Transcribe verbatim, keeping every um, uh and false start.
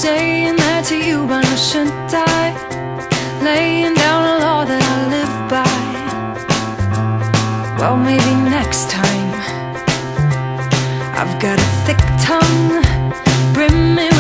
saying that to you, but I shouldn't die. Laying down a law that I live by. Well, maybe next time. I've got a thick tongue, brimming